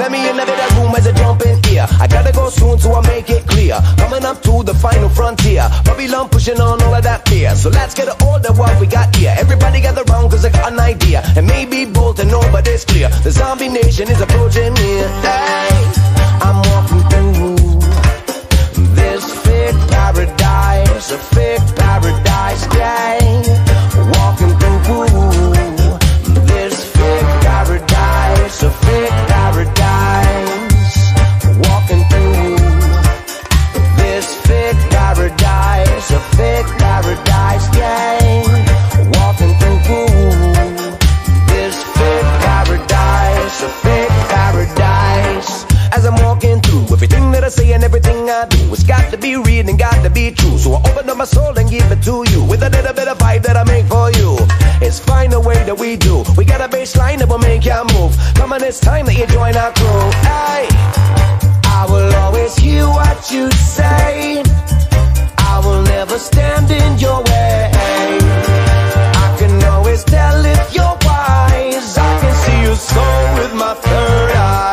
follow me in the bit of room as I jump in here. I gotta go soon, so I make it clear. Coming up to the final frontier. Babylon pushing on all of that fear. So let's get a hold of what we got here. Everybody gather round, cause I got an idea. And maybe bold and nobody's clear. The zombie nation is approaching here. Hey, I'm walking through this fake paradise, a fake paradise, yeah. Walking through this fake paradise, a fake paradise. Walking through this fake paradise, a fake paradise, yeah. Walking through this fake paradise, a fake paradise. As I'm walking through, everything that I say and everything I do, it's got to be real and got to be true. So I open up my soul and give it to you, with a little bit of vibe that I make for you. It's fine the way that we do. We got a bass line that will make you move. Come on, it's time that you join our crew. Hey, I will always hear what you say. I will never stand in your way. I can always tell if you're wise. I can see your soul with my third eye.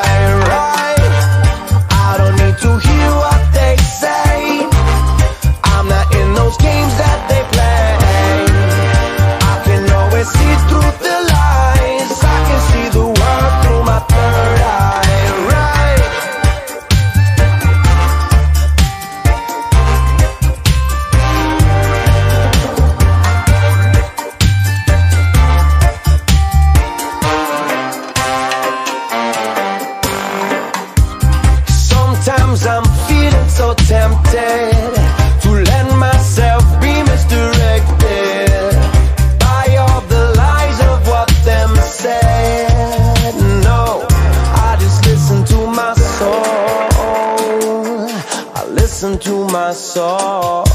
To hear what they say, I'm not in those games that they play. I can always see through the lies. I can see the world through my third eye, right? Sometimes I'm feeling so tempted to let myself be misdirected by all the lies of what them said. No, I just listen to my soul. I listen to my soul.